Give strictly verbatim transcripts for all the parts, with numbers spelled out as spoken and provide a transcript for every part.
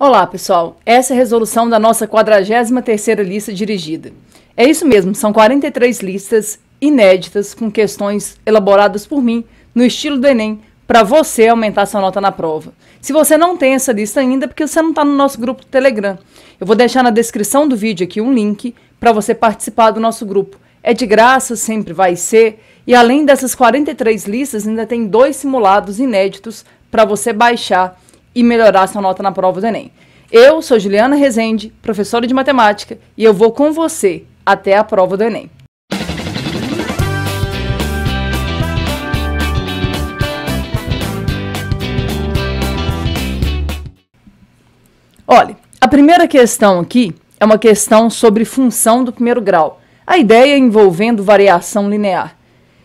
Olá, pessoal. Essa é a resolução da nossa quadragésima terceira lista dirigida. É isso mesmo, são quarenta e três listas inéditas com questões elaboradas por mim no estilo do Enem para você aumentar sua nota na prova. Se você não tem essa lista ainda, é porque você não está no nosso grupo do Telegram. Eu vou deixar na descrição do vídeo aqui um link para você participar do nosso grupo. É de graça, sempre vai ser. E além dessas quarenta e três listas, ainda tem dois simulados inéditos para você baixar e melhorar sua nota na prova do Enem. Eu sou Juliana Rezende, professora de matemática, e eu vou com você até a prova do Enem. Olha, a primeira questão aqui é uma questão sobre função do primeiro grau. A ideia envolvendo variação linear.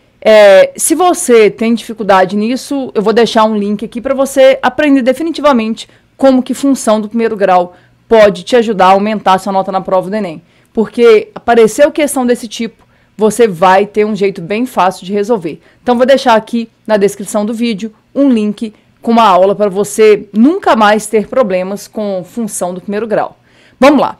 É, se você tem dificuldade nisso, eu vou deixar um link aqui para você aprender definitivamente como que função do primeiro grau pode te ajudar a aumentar sua nota na prova do Enem. Porque apareceu questão desse tipo, você vai ter um jeito bem fácil de resolver. Então vou deixar aqui na descrição do vídeo um link com uma aula para você nunca mais ter problemas com função do primeiro grau. Vamos lá.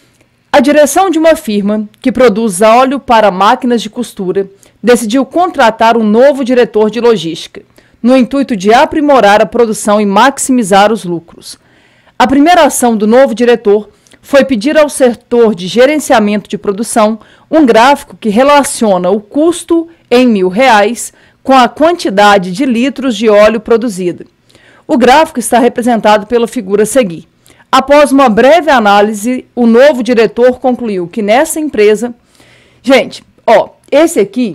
A direção de uma firma que produz óleo para máquinas de costura decidiu contratar um novo diretor de logística, no intuito de aprimorar a produção e maximizar os lucros. A primeira ação do novo diretor foi pedir ao setor de gerenciamento de produção um gráfico que relaciona o custo em mil reais com a quantidade de litros de óleo produzida. O gráfico está representado pela figura a seguir. Após uma breve análise, o novo diretor concluiu que nessa empresa... Gente, ó, esse aqui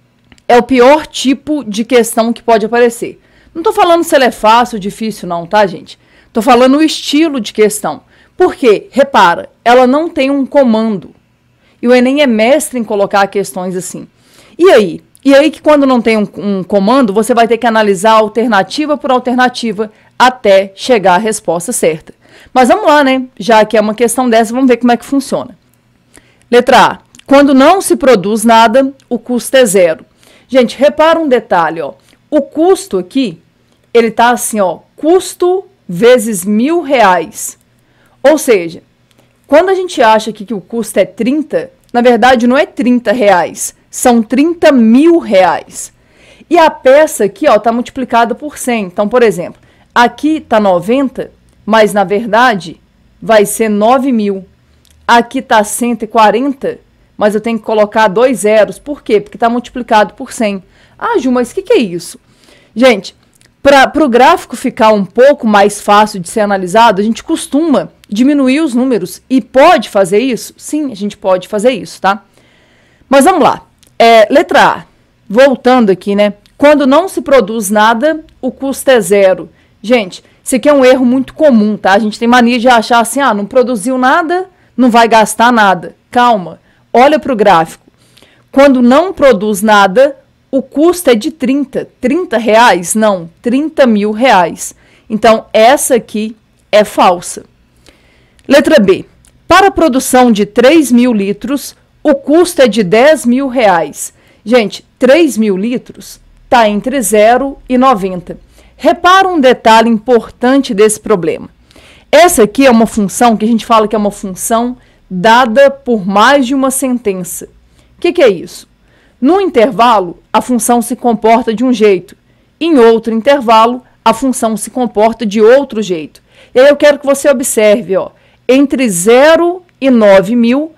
é o pior tipo de questão que pode aparecer. Não estou falando se ela é fácil ou difícil não, tá, gente? Estou falando o estilo de questão. Por quê? Repara, ela não tem um comando. E o Enem é mestre em colocar questões assim. E aí? E aí que quando não tem um, um comando, você vai ter que analisar alternativa por alternativa até chegar à resposta certa. Mas vamos lá, né? Já que é uma questão dessa, vamos ver como é que funciona. Letra A. Quando não se produz nada, o custo é zero. Gente, repara um detalhe, ó. O custo aqui, ele tá assim, ó. Custo vezes mil reais. Ou seja, quando a gente acha aqui que o custo é trinta, na verdade não é trinta reais, são trinta mil reais. E a peça aqui, ó, tá multiplicada por cem. Então, por exemplo, aqui tá noventa, mas na verdade vai ser nove mil. Aqui tá cento e quarenta, mas eu tenho que colocar dois zeros. Por quê? Porque está multiplicado por cem. Ah, Ju, mas o que, que é isso? Gente, para o gráfico ficar um pouco mais fácil de ser analisado, a gente costuma diminuir os números. E pode fazer isso? Sim, a gente pode fazer isso, tá? Mas vamos lá. É, letra A. Voltando aqui, né? Quando não se produz nada, o custo é zero. Gente, isso aqui é um erro muito comum, tá? A gente tem mania de achar assim, ah, não produziu nada, não vai gastar nada. Calma. Olha para o gráfico. Quando não produz nada, o custo é de trinta. trinta reais? Não, trinta mil reais. Então, essa aqui é falsa. Letra B. Para a produção de três mil litros, o custo é de dez mil reais. Gente, três mil litros está entre zero e noventa. Repara um detalhe importante desse problema. Essa aqui é uma função que a gente fala que é uma função dada por mais de uma sentença. O que, que é isso? No intervalo, a função se comporta de um jeito. Em outro intervalo, a função se comporta de outro jeito. E aí eu quero que você observe, ó, entre zero e nove mil,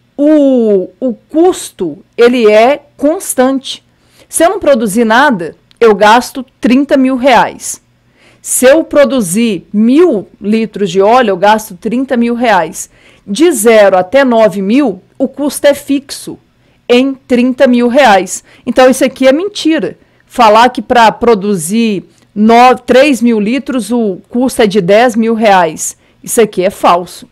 o, o custo ele é constante. Se eu não produzir nada, eu gasto trinta mil reais. Se eu produzir mil litros de óleo, eu gasto trinta mil reais. De zero até nove mil, o custo é fixo em trinta mil reais. Então, isso aqui é mentira. Falar que para produzir três mil litros, o custo é de dez mil reais. Isso aqui é falso.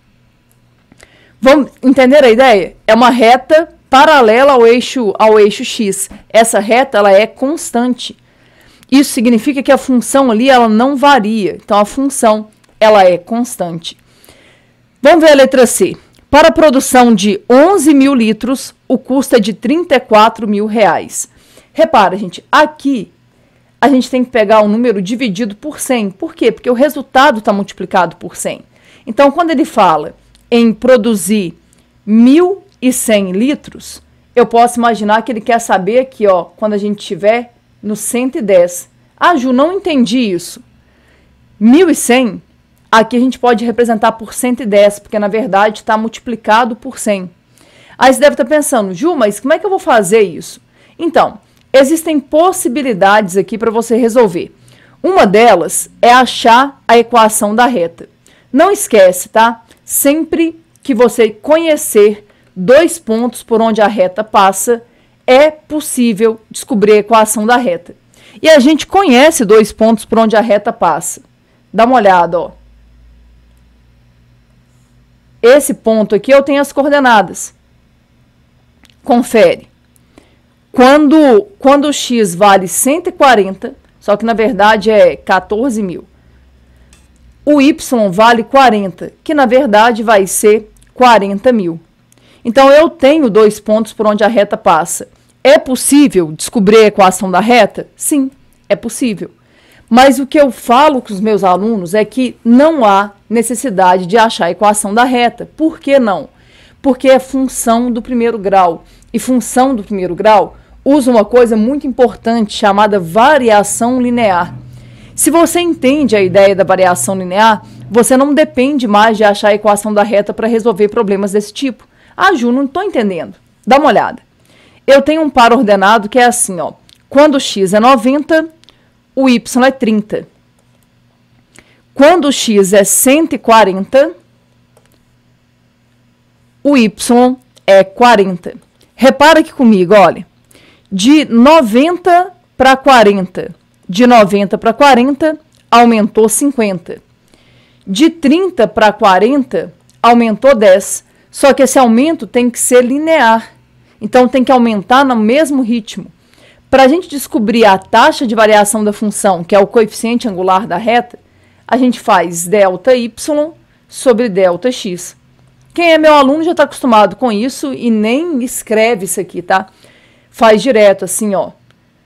Vamos entender a ideia? É uma reta paralela ao eixo, ao eixo X. Essa reta ela é constante. Isso significa que a função ali ela não varia. Então, a função ela é constante. Vamos ver a letra C. Para a produção de onze mil litros, o custo é de trinta e quatro mil reais. Repara, gente, aqui a gente tem que pegar o número dividido por cem. Por quê? Porque o resultado está multiplicado por cem. Então, quando ele fala em produzir mil e cem litros, eu posso imaginar que ele quer saber aqui, ó, quando a gente estiver no cento e dez. Ah, Ju, não entendi isso. mil e cem, aqui a gente pode representar por cento e dez, porque na verdade está multiplicado por cem. Aí você deve estar pensando, Ju, mas como é que eu vou fazer isso? Então, existem possibilidades aqui para você resolver. Uma delas é achar a equação da reta. Não esquece, tá? Sempre que você conhecer dois pontos por onde a reta passa, é possível descobrir a equação da reta. E a gente conhece dois pontos por onde a reta passa. Dá uma olhada, ó. Esse ponto aqui eu tenho as coordenadas. Confere. Quando, quando o x vale cento e quarenta, só que na verdade é quatorze mil, o y vale quarenta, que na verdade vai ser quarenta mil. Então eu tenho dois pontos por onde a reta passa. É possível descobrir a equação da reta? Sim, é possível. Mas o que eu falo com os meus alunos é que não há necessidade de achar a equação da reta. Por que não? Porque é função do primeiro grau. E função do primeiro grau usa uma coisa muito importante chamada variação linear. Se você entende a ideia da variação linear, você não depende mais de achar a equação da reta para resolver problemas desse tipo. Ah, Ju, não estou entendendo. Dá uma olhada. Eu tenho um par ordenado que é assim, ó. Quando o x é noventa, o y é trinta. Quando o x é cento e quarenta, o y é quarenta. Repara aqui comigo, olha. De noventa para quarenta, de noventa para quarenta, aumentou cinquenta. De trinta para quarenta, aumentou dez. Só que esse aumento tem que ser linear. Então, tem que aumentar no mesmo ritmo. Para a gente descobrir a taxa de variação da função, que é o coeficiente angular da reta, a gente faz delta y sobre delta x. Quem é meu aluno já está acostumado com isso e nem escreve isso aqui, tá? Faz direto assim, ó.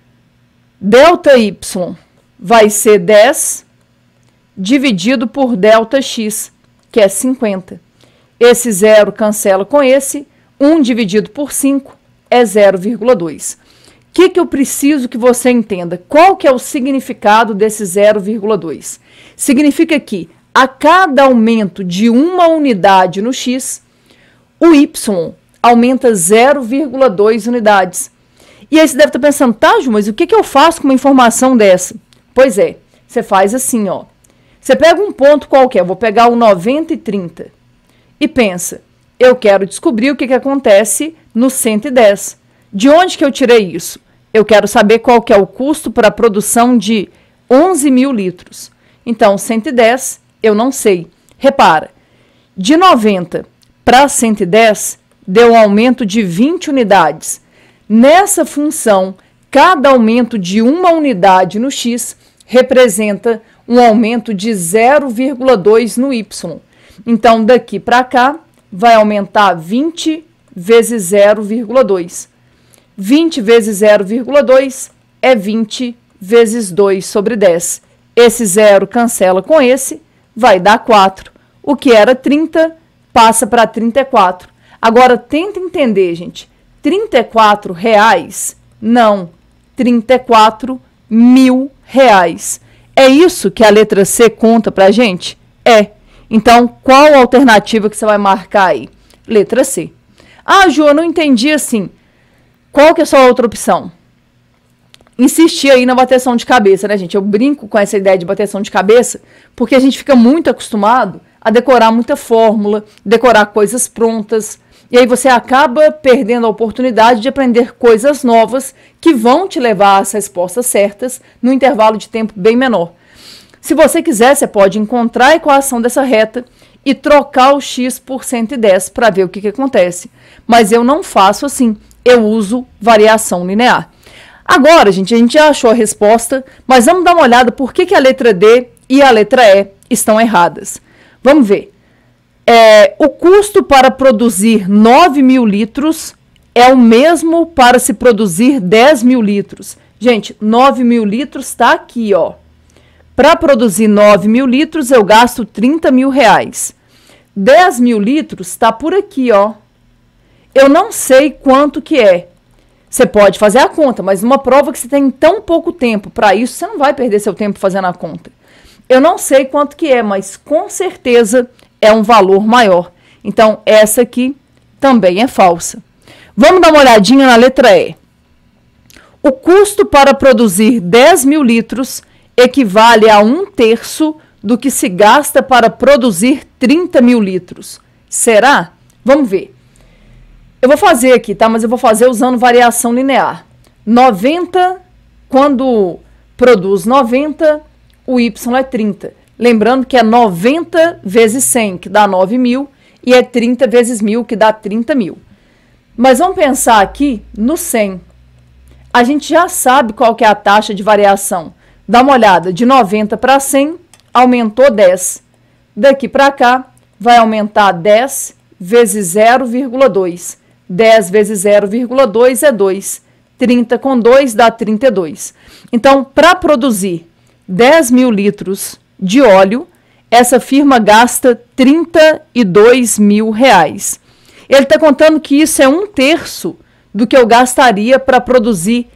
Delta y vai ser dez dividido por delta x, que é cinquenta. Esse zero cancela com esse, um dividido por cinco é zero vírgula dois. O que, que eu preciso que você entenda? Qual que é o significado desse zero vírgula dois? Significa que a cada aumento de uma unidade no x, o y aumenta zero vírgula dois unidades. E aí você deve estar pensando, tá, Ju, mas o que, que eu faço com uma informação dessa? Pois é, você faz assim, ó. Você pega um ponto qualquer, vou pegar o noventa e trinta, e pensa, eu quero descobrir o que, que acontece no cento e dez. De onde que eu tirei isso? Eu quero saber qual que é o custo para a produção de onze mil litros. Então, cento e dez, eu não sei. Repara, de noventa para cento e dez, deu um aumento de vinte unidades. Nessa função, cada aumento de uma unidade no x representa um aumento de zero vírgula dois no y. Então, daqui para cá, vai aumentar vinte vezes zero vírgula dois. vinte vezes zero vírgula dois é vinte vezes dois sobre dez. Esse zero cancela com esse, vai dar quatro. O que era trinta passa para trinta e quatro. Agora, tenta entender, gente. trinta e quatro reais? Não. trinta e quatro mil reais. É isso que a letra C conta para a gente? É. Então, qual a alternativa que você vai marcar aí? Letra C. Ah, Ju, eu não entendi assim. Qual que é a sua outra opção? Insistir aí na bateção de cabeça, né, gente? Eu brinco com essa ideia de bateção de cabeça, porque a gente fica muito acostumado a decorar muita fórmula, decorar coisas prontas, e aí você acaba perdendo a oportunidade de aprender coisas novas que vão te levar às respostas certas num intervalo de tempo bem menor. Se você quiser, você pode encontrar a equação dessa reta e trocar o x por cento e dez para ver o que, que acontece. Mas eu não faço assim, eu uso variação linear. Agora, gente, a gente já achou a resposta, mas vamos dar uma olhada por que, que a letra D e a letra E estão erradas. Vamos ver. É, o custo para produzir nove mil litros é o mesmo para se produzir dez mil litros. Gente, nove mil litros está aqui, ó. Para produzir nove mil litros, eu gasto trinta mil reais. dez mil litros está por aqui, ó. Eu não sei quanto que é. Você pode fazer a conta, mas numa prova que você tem tão pouco tempo para isso, você não vai perder seu tempo fazendo a conta. Eu não sei quanto que é, mas com certeza é um valor maior. Então, essa aqui também é falsa. Vamos dar uma olhadinha na letra E. O custo para produzir dez mil litros equivale a um terço do que se gasta para produzir trinta mil litros. Será? Vamos ver. Eu vou fazer aqui, tá? Mas eu vou fazer usando variação linear. noventa, quando produz noventa, o Y é trinta. Lembrando que é noventa vezes cem, que dá nove mil, e é trinta vezes mil, que dá trinta mil. Mas vamos pensar aqui no cem. A gente já sabe qual que é a taxa de variação. Dá uma olhada, de noventa para cem, aumentou dez. Daqui para cá, vai aumentar dez vezes zero vírgula dois. dez vezes zero vírgula dois é dois. trinta com dois dá trinta e dois. Então, para produzir dez mil litros de óleo, essa firma gasta trinta e dois mil reais. Ele está contando que isso é um terço do que eu gastaria para produzir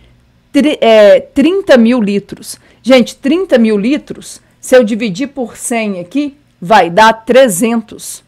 é, trinta mil litros. Gente, trinta mil litros, se eu dividir por cem aqui, vai dar trezentos.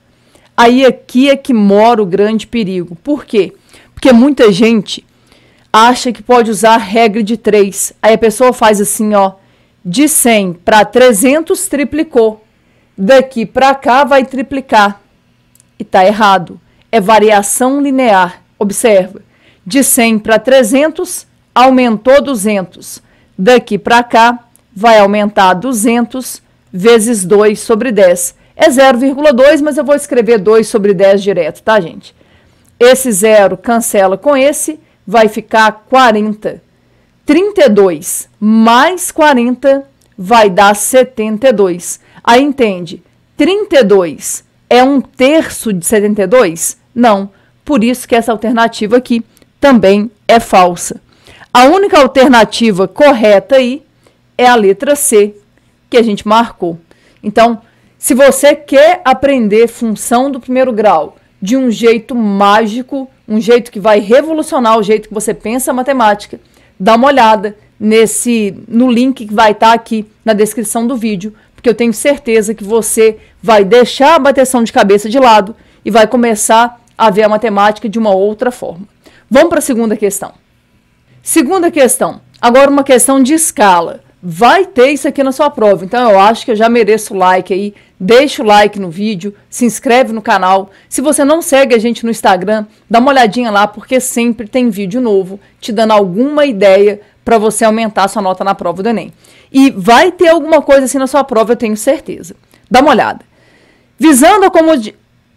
Aí aqui é que mora o grande perigo. Por quê? Porque muita gente acha que pode usar a regra de três. Aí a pessoa faz assim, ó, de cem para trezentos triplicou. Daqui para cá vai triplicar. E tá errado. É variação linear. Observa. De cem para trezentos, aumentou duzentos. Daqui para cá, vai aumentar duzentos vezes dois sobre dez. É zero vírgula dois, mas eu vou escrever dois sobre dez direto, tá, gente? Esse zero cancela com esse, vai ficar quarenta. trinta e dois mais quarenta vai dar setenta e dois. Aí entende, trinta e dois é um terço de setenta e dois? Não. Por isso que essa alternativa aqui também é falsa. A única alternativa correta aí é a letra C, que a gente marcou. Então, se você quer aprender função do primeiro grau de um jeito mágico, um jeito que vai revolucionar o jeito que você pensa a matemática, dá uma olhada nesse, no link que vai estar aqui na descrição do vídeo, porque eu tenho certeza que você vai deixar a bateção de cabeça de lado e vai começar a ver a matemática de uma outra forma. Vamos para a segunda questão. Segunda questão, agora uma questão de escala. Vai ter isso aqui na sua prova, então eu acho que eu já mereço o like aí. Deixa o like no vídeo, se inscreve no canal. Se você não segue a gente no Instagram, dá uma olhadinha lá, porque sempre tem vídeo novo te dando alguma ideia para você aumentar a sua nota na prova do Enem. E vai ter alguma coisa assim na sua prova, eu tenho certeza. Dá uma olhada. Visando a comodidade...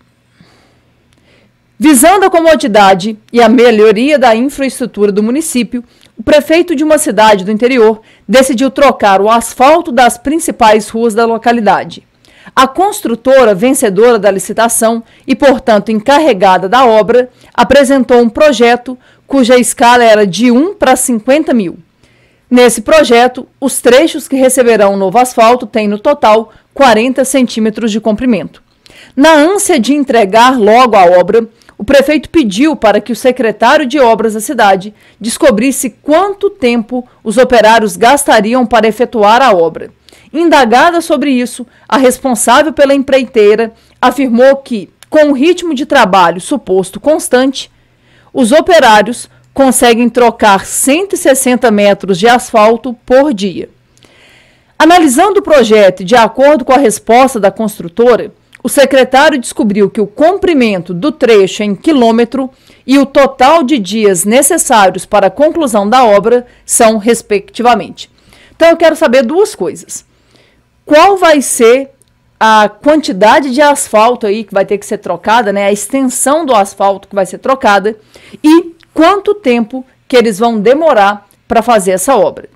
Visando a comodidade e a melhoria da infraestrutura do município, o prefeito de uma cidade do interior decidiu trocar o asfalto das principais ruas da localidade. A construtora vencedora da licitação e, portanto, encarregada da obra, apresentou um projeto cuja escala era de um para cinquenta mil. Nesse projeto, os trechos que receberão o novo asfalto têm, no total, quarenta centímetros de comprimento. Na ânsia de entregar logo a obra, o prefeito pediu para que o secretário de obras da cidade descobrisse quanto tempo os operários gastariam para efetuar a obra. Indagada sobre isso, a responsável pela empreiteira afirmou que, com o ritmo de trabalho suposto constante, os operários conseguem trocar cento e sessenta metros de asfalto por dia. Analisando o projeto e de acordo com a resposta da construtora, o secretário descobriu que o comprimento do trecho em quilômetro e o total de dias necessários para a conclusão da obra são, respectivamente. Então, eu quero saber duas coisas. Qual vai ser a quantidade de asfalto aí que vai ter que ser trocada, né? A extensão do asfalto que vai ser trocada e quanto tempo que eles vão demorar para fazer essa obra.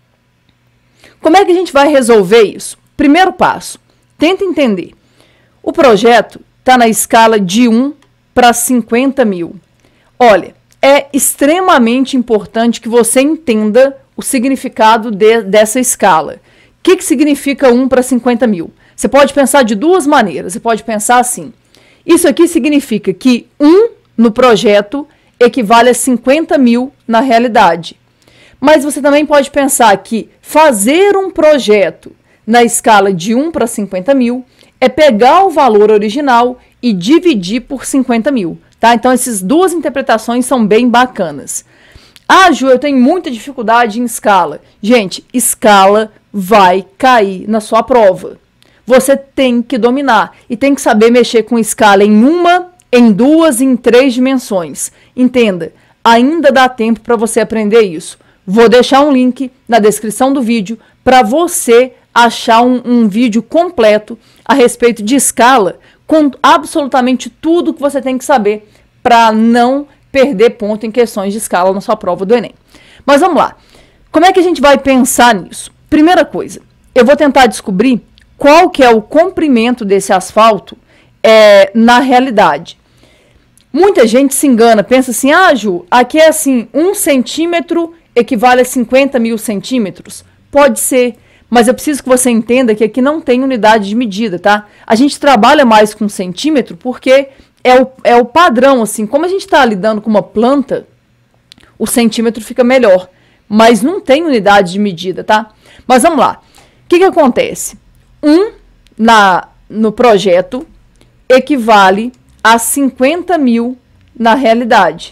Como é que a gente vai resolver isso? Primeiro passo, tenta entender. O projeto está na escala de um para cinquenta mil. Olha, é extremamente importante que você entenda o significado de, dessa escala. O que, que significa um para cinquenta mil? Você pode pensar de duas maneiras. Você pode pensar assim, isso aqui significa que um no projeto equivale a cinquenta mil na realidade. Mas você também pode pensar que fazer um projeto na escala de um para cinquenta mil é pegar o valor original e dividir por cinquenta mil. Tá? Então, essas duas interpretações são bem bacanas. Ah, Ju, eu tenho muita dificuldade em escala. Gente, escala vai cair na sua prova. Você tem que dominar e tem que saber mexer com escala em uma, em duas e em três dimensões. Entenda, ainda dá tempo para você aprender isso. Vou deixar um link na descrição do vídeo para você achar um, um vídeo completo a respeito de escala, com absolutamente tudo que você tem que saber para não perder ponto em questões de escala na sua prova do Enem. Mas vamos lá. Como é que a gente vai pensar nisso? Primeira coisa, eu vou tentar descobrir qual que é o comprimento desse asfalto é, na realidade. Muita gente se engana, pensa assim, ah, Ju, aqui é assim, um centímetro equivale a cinquenta mil centímetros. Pode ser, mas eu preciso que você entenda que aqui não tem unidade de medida, tá? A gente trabalha mais com centímetro porque é o, é o padrão, assim, como a gente está lidando com uma planta, o centímetro fica melhor, mas não tem unidade de medida, tá? Mas vamos lá, o que que acontece? um na, no projeto equivale a cinquenta mil na realidade.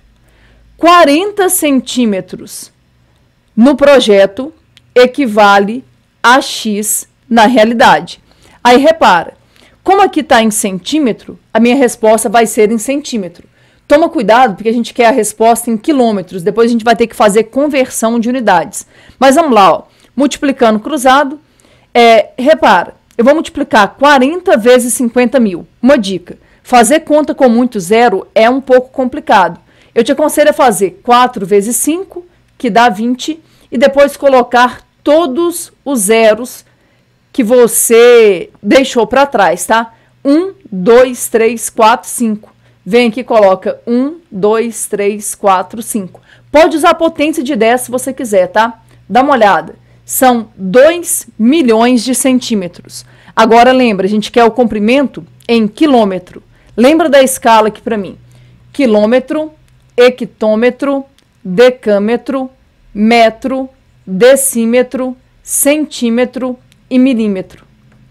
quarenta centímetros no projeto equivale a X na realidade. Aí repara, como aqui está em centímetro, a minha resposta vai ser em centímetro. Toma cuidado, porque a gente quer a resposta em quilômetros, depois a gente vai ter que fazer conversão de unidades. Mas vamos lá, ó, multiplicando cruzado, é, repara, eu vou multiplicar quarenta vezes cinquenta mil. Uma dica, fazer conta com muito zero é um pouco complicado. Eu te aconselho a fazer quatro vezes cinco, que dá vinte, e depois colocar todos os zeros que você deixou para trás, tá? um, dois, três, quatro, cinco. Vem aqui e coloca um, dois, três, quatro, cinco. Pode usar a potência de dez se você quiser, tá? Dá uma olhada. São dois milhões de centímetros. Agora lembra, a gente quer o comprimento em quilômetro. Lembra da escala aqui para mim. Quilômetro, hectômetro, decâmetro, metro, decímetro, centímetro e milímetro.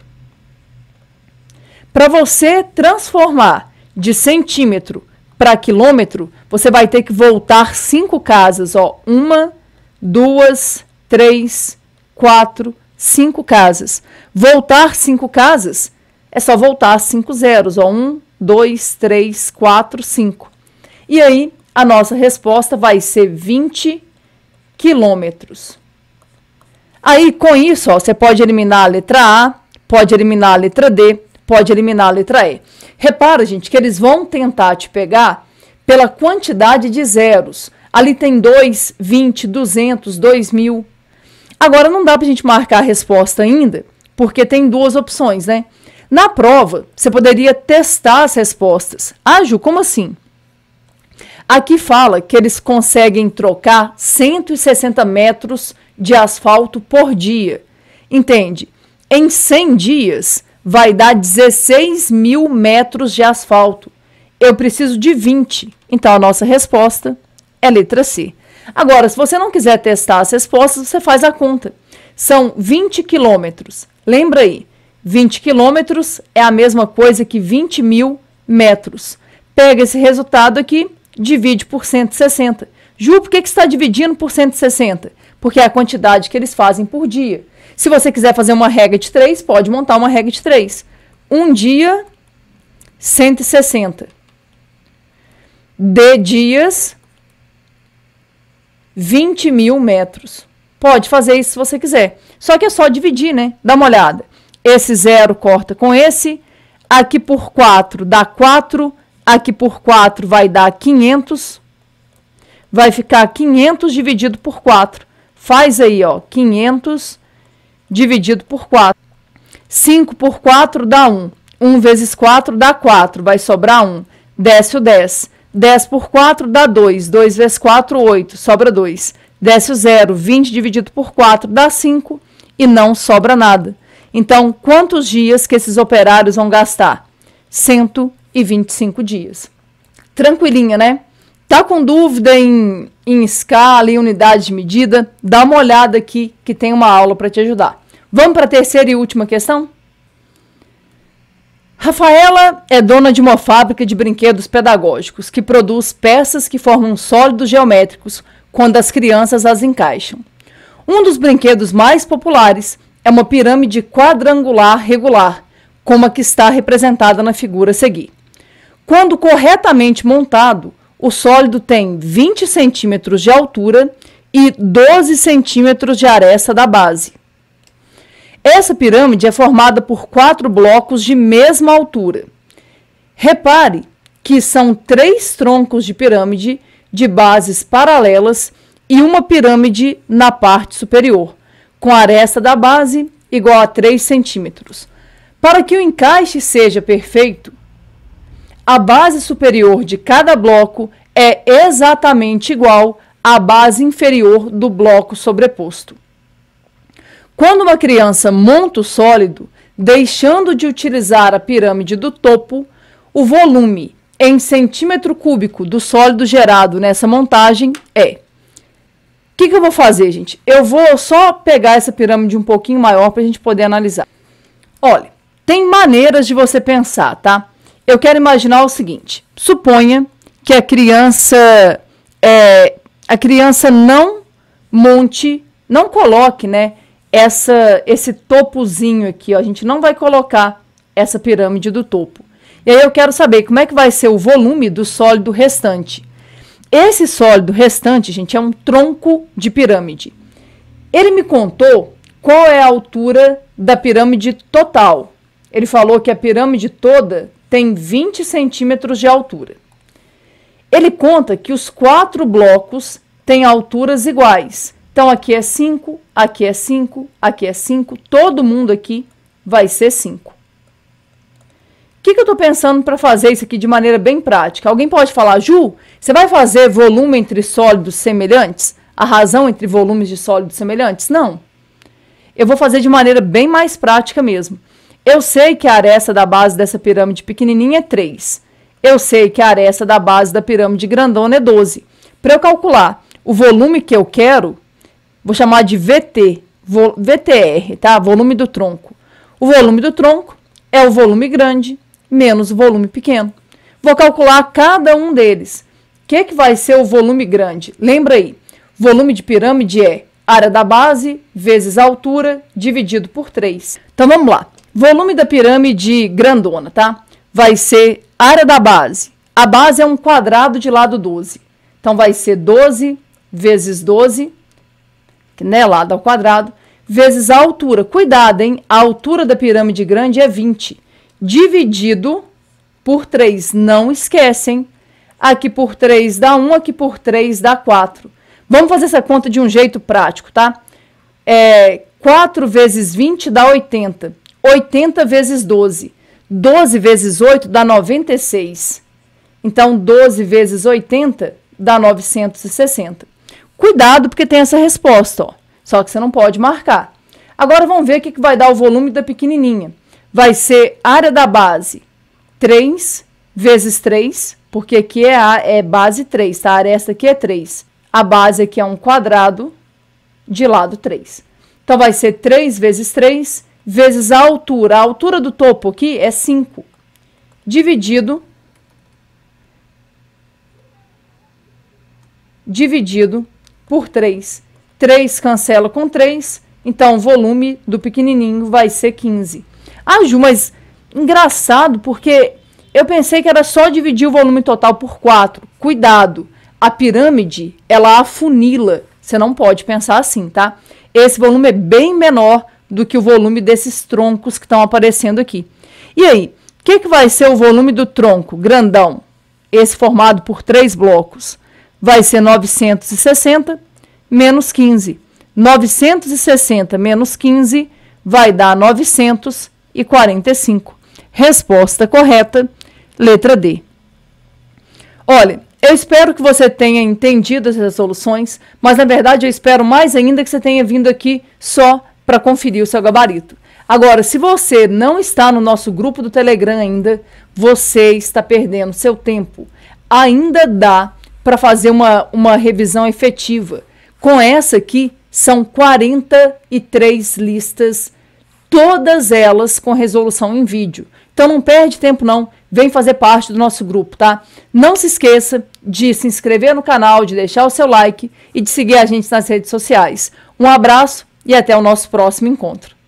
Para você transformar de centímetro para quilômetro, você vai ter que voltar cinco casas, ó, uma, duas, três, quatro, cinco casas. Voltar cinco casas é só voltar cinco zeros, ó, um, dois, três, quatro, cinco. E aí a nossa resposta vai ser vinte quilômetros. Aí com isso, ó, você pode eliminar a letra A, pode eliminar a letra D, pode eliminar a letra E. Repara, gente, que eles vão tentar te pegar pela quantidade de zeros. Ali tem dois, vinte, duzentos, dois mil. Agora não dá para a gente marcar a resposta ainda, porque tem duas opções, né? Na prova, você poderia testar as respostas. Ah, Ju, como assim? Aqui fala que eles conseguem trocar cento e sessenta metros de asfalto por dia. Entende? Em cem dias, vai dar dezesseis mil metros de asfalto. Eu preciso de vinte. Então, a nossa resposta é letra C. Agora, se você não quiser testar as respostas, você faz a conta. São vinte quilômetros. Lembra aí, vinte quilômetros é a mesma coisa que vinte mil metros. Pega esse resultado aqui, divide por cento e sessenta. Ju, por que que você está dividindo por cento e sessenta? Porque é a quantidade que eles fazem por dia. Se você quiser fazer uma regra de três, pode montar uma regra de três. Um dia, cento e sessenta. De dias, vinte mil metros. Pode fazer isso se você quiser. Só que é só dividir, né? Dá uma olhada. Esse zero corta com esse. Aqui por quatro dá quatro. Aqui por quatro vai dar quinhentos. Vai ficar quinhentos dividido por quatro. Faz aí, ó, quinhentos dividido por quatro. cinco por quatro dá um. um vezes quatro dá quatro. Vai sobrar um. Desce o dez. dez por quatro dá dois. dois vezes quatro, oito. Sobra dois. Desce o zero. vinte dividido por quatro dá cinco. E não sobra nada. Então, quantos dias que esses operários vão gastar? cento e vinte e cinco dias. Tranquilinha, né? Tá com dúvida em, em escala e unidade de medida? Dá uma olhada aqui que tem uma aula para te ajudar. Vamos para a terceira e última questão? Rafaela é dona de uma fábrica de brinquedos pedagógicos que produz peças que formam sólidos geométricos quando as crianças as encaixam. Um dos brinquedos mais populares é uma pirâmide quadrangular regular, como a que está representada na figura a seguir. Quando corretamente montado, o sólido tem vinte centímetros de altura e doze centímetros de aresta da base. Essa pirâmide é formada por quatro blocos de mesma altura. Repare que são três troncos de pirâmide de bases paralelas e uma pirâmide na parte superior, com a aresta da base igual a três centímetros. Para que o encaixe seja perfeito, a base superior de cada bloco é exatamente igual à base inferior do bloco sobreposto. Quando uma criança monta o sólido, deixando de utilizar a pirâmide do topo, o volume em centímetro cúbico do sólido gerado nessa montagem é... O que, que eu vou fazer, gente? Eu vou só pegar essa pirâmide um pouquinho maior para a gente poder analisar. Olha, tem maneiras de você pensar, tá? Eu quero imaginar o seguinte. Suponha que a criança, é, a criança não monte, não coloque, né, essa, esse topozinho aqui, ó, a gente não vai colocar essa pirâmide do topo. E aí eu quero saber como é que vai ser o volume do sólido restante. Esse sólido restante, gente, é um tronco de pirâmide. Ele me contou qual é a altura da pirâmide total. Ele falou que a pirâmide toda tem vinte centímetros de altura. Ele conta que os quatro blocos têm alturas iguais. Então, aqui é cinco, aqui é cinco, aqui é cinco. Todo mundo aqui vai ser cinco. O que, que eu estou pensando para fazer isso aqui de maneira bem prática? Alguém pode falar, Ju, você vai fazer volume entre sólidos semelhantes? A razão entre volumes de sólidos semelhantes? Não. Eu vou fazer de maneira bem mais prática mesmo. Eu sei que a aresta da base dessa pirâmide pequenininha é três. Eu sei que a aresta da base da pirâmide grandona é doze. Para eu calcular o volume que eu quero, vou chamar de V T, V T R, tá? Volume do tronco. O volume do tronco é o volume grande menos o volume pequeno. Vou calcular cada um deles. O que, que vai ser o volume grande? Lembra aí, volume de pirâmide é área da base vezes a altura dividido por três. Então vamos lá. Volume da pirâmide grandona, tá? Vai ser área da base. A base é um quadrado de lado doze. Então vai ser doze vezes doze, que né, lado ao quadrado, vezes a altura. Cuidado, hein? A altura da pirâmide grande é vinte. Dividido por três. Não esquecem. Aqui por três dá um, aqui por três dá quatro. Vamos fazer essa conta de um jeito prático, tá? É, quatro vezes vinte dá oitenta. oitenta vezes doze. doze vezes oito dá noventa e seis. Então, doze vezes oitenta dá novecentos e sessenta. Cuidado, porque tem essa resposta, ó. Só que você não pode marcar. Agora, vamos ver o que vai dar o volume da pequenininha. Vai ser área da base três vezes três, porque aqui é, a, é base três, tá? A aresta aqui é três. A base aqui é um quadrado de lado três. Então, vai ser três vezes três vezes a altura. A altura do topo aqui é cinco. Dividido. Dividido por três. três cancela com três. Então, o volume do pequenininho vai ser quinze. Ah, Ju, mas engraçado, porque eu pensei que era só dividir o volume total por quatro. Cuidado, a pirâmide, ela afunila. Você não pode pensar assim, tá? Esse volume é bem menor do que o volume desses troncos que estão aparecendo aqui. E aí, o que, que vai ser o volume do tronco grandão? Esse formado por três blocos. Vai ser novecentos e sessenta menos quinze. novecentos e sessenta menos quinze vai dar novecentos e quarenta e cinco. Resposta correta, letra D. Olha, eu espero que você tenha entendido essas soluções, mas na verdade eu espero mais ainda que você tenha vindo aqui só para conferir o seu gabarito. Agora, se você não está no nosso grupo do Telegram ainda, você está perdendo seu tempo. Ainda dá para fazer uma, uma revisão efetiva. Com essa aqui, são quarenta e três listas, todas elas com resolução em vídeo. Então não perde tempo não, vem fazer parte do nosso grupo, tá? Não se esqueça de se inscrever no canal, de deixar o seu like e de seguir a gente nas redes sociais. Um abraço e até o nosso próximo encontro.